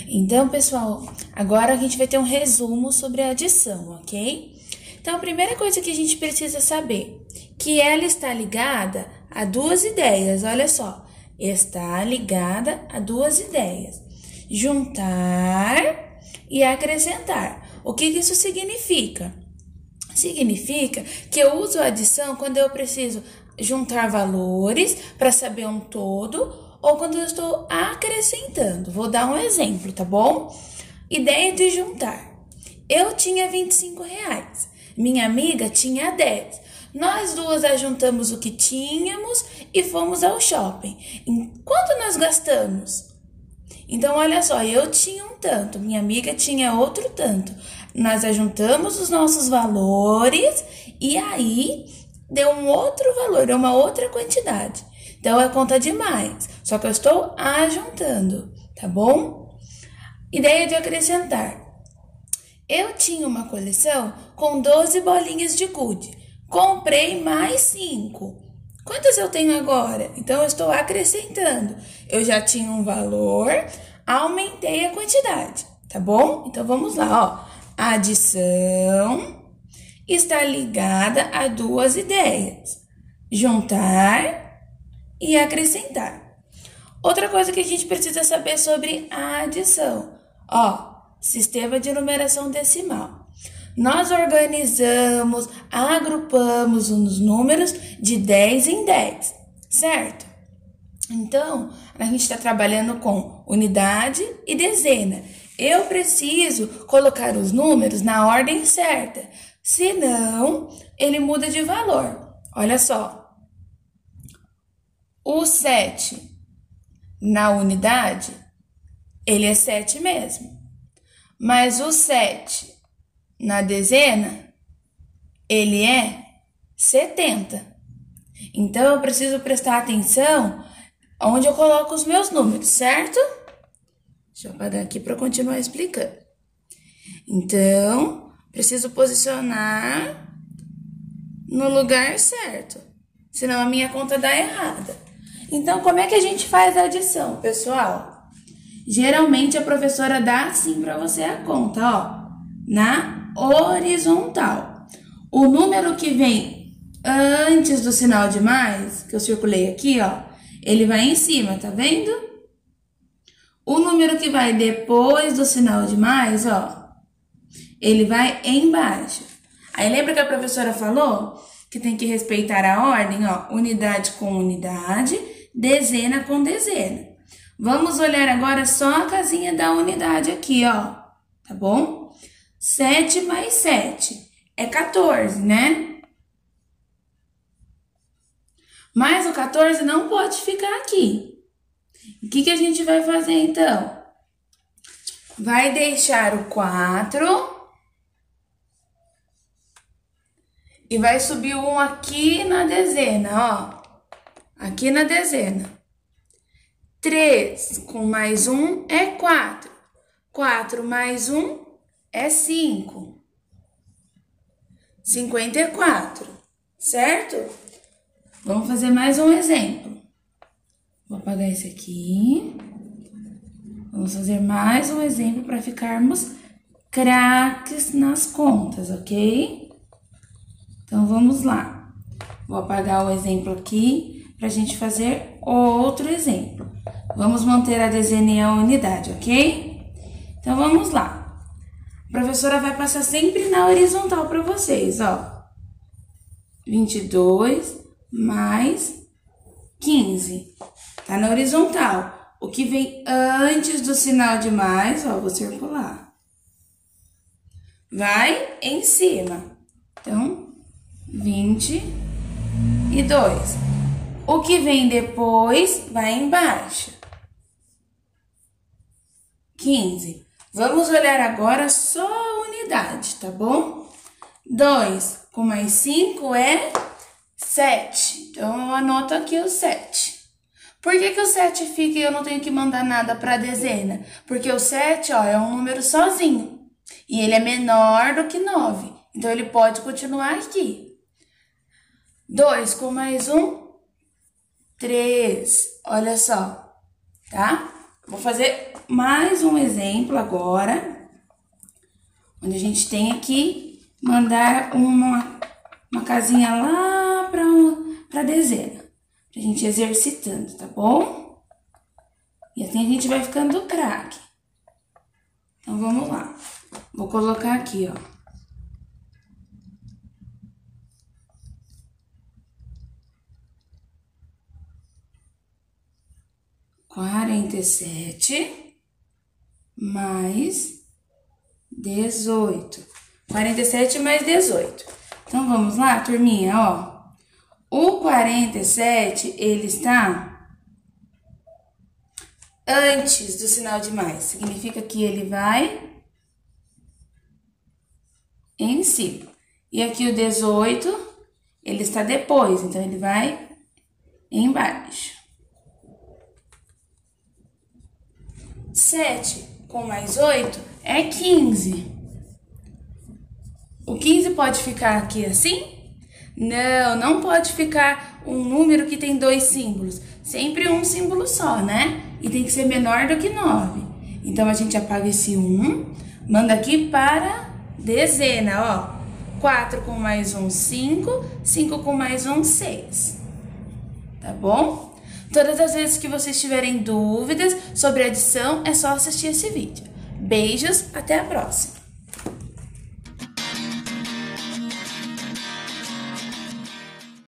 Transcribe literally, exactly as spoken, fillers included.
Então, pessoal, agora a gente vai ter um resumo sobre a adição, ok? Então, a primeira coisa que a gente precisa saber, que ela está ligada a duas ideias, olha só. Está ligada a duas ideias, juntar e acrescentar. O que isso significa? Significa que eu uso a adição quando eu preciso juntar valores para saber um todo ou quando eu estou acrescentando. Vou dar um exemplo, tá bom? Ideia de juntar. Eu tinha vinte e cinco reais, minha amiga tinha dez. Nós duas ajuntamos o que tínhamos e fomos ao shopping. Quanto nós gastamos? Então, olha só, eu tinha um tanto, minha amiga tinha outro tanto. Nós ajuntamos os nossos valores e aí deu um outro valor, deu uma outra quantidade. Então, é conta de mais, só que eu estou ajuntando, tá bom? Ideia de acrescentar. Eu tinha uma coleção com doze bolinhas de gude. Comprei mais cinco. Quantas eu tenho agora? Então, eu estou acrescentando. Eu já tinha um valor, aumentei a quantidade, tá bom? Então, vamos lá, ó. A adição está ligada a duas ideias. Juntar e acrescentar. Outra coisa que a gente precisa saber sobre a adição. Ó, sistema de numeração decimal. Nós organizamos, agrupamos os números de dez em dez, certo? Então, a gente está trabalhando com unidade e dezena. Eu preciso colocar os números na ordem certa, senão ele muda de valor. Olha só, o sete na unidade, ele é sete mesmo, mas o sete na dezena, ele é setenta. Então, eu preciso prestar atenção onde eu coloco os meus números, certo? Deixa eu apagar aqui para continuar explicando. Então, preciso posicionar no lugar certo, senão a minha conta dá errada. Então, como é que a gente faz a adição, pessoal? Geralmente, a professora dá assim para você a conta, ó, na horizontal. O número que vem antes do sinal de mais, que eu circulei aqui, ó, ele vai em cima, tá vendo? O número que vai depois do sinal de mais, ó, ele vai embaixo. Aí lembra que a professora falou que tem que respeitar a ordem, ó, unidade com unidade, dezena com dezena. Vamos olhar agora só a casinha da unidade aqui, ó, tá bom? sete mais sete é quatorze, né? Mas o quatorze não pode ficar aqui. O que que a gente vai fazer, então? Vai deixar o quatro e vai subir o um aqui na dezena, ó. Aqui na dezena. três com mais um é quatro. quatro mais um é cinco. cinquenta e quatro, certo? Vamos fazer mais um exemplo. Vou apagar esse aqui. Vamos fazer mais um exemplo para ficarmos craques nas contas, ok? Então, vamos lá. Vou apagar o exemplo aqui para a gente fazer outro exemplo. Vamos manter a dezena e a unidade, ok? Então, vamos lá. A professora vai passar sempre na horizontal para vocês, ó. vinte e dois mais quinze. Tá na horizontal. O que vem antes do sinal de mais, ó, vou circular. Vai em cima. Então, vinte e dois. O que vem depois vai embaixo. quinze. Vamos olhar agora só a unidade, tá bom? dois com mais cinco é sete. Então, eu anoto aqui o sete. Por que que o sete fica e eu não tenho que mandar nada para a dezena? Porque o sete, ó, é um número sozinho. E ele é menor do que nove. Então, ele pode continuar aqui. dois com mais um, três. Olha só, tá? Vou fazer mais um exemplo agora, onde a gente tem aqui mandar uma, uma casinha lá para para dezena, pra gente exercitando, tá bom? E assim a gente vai ficando craque. Então, vamos lá. Vou colocar aqui, ó. Quarenta e sete mais dezoito. Quarenta e sete mais dezoito. Então, vamos lá, turminha, ó. O quarenta e sete, ele está antes do sinal de mais. Significa que ele vai em cima. E aqui o dezoito, ele está depois, então ele vai embaixo. sete com mais oito é quinze. O quinze pode ficar aqui assim? Não, não pode ficar um número que tem dois símbolos. Sempre um símbolo só, né? E tem que ser menor do que nove. Então, a gente apaga esse um, manda aqui para dezena, ó. quatro com mais um, cinco. cinco com mais um, seis. Tá bom? Todas as vezes que vocês tiverem dúvidas sobre adição, é só assistir esse vídeo. Beijos, até a próxima!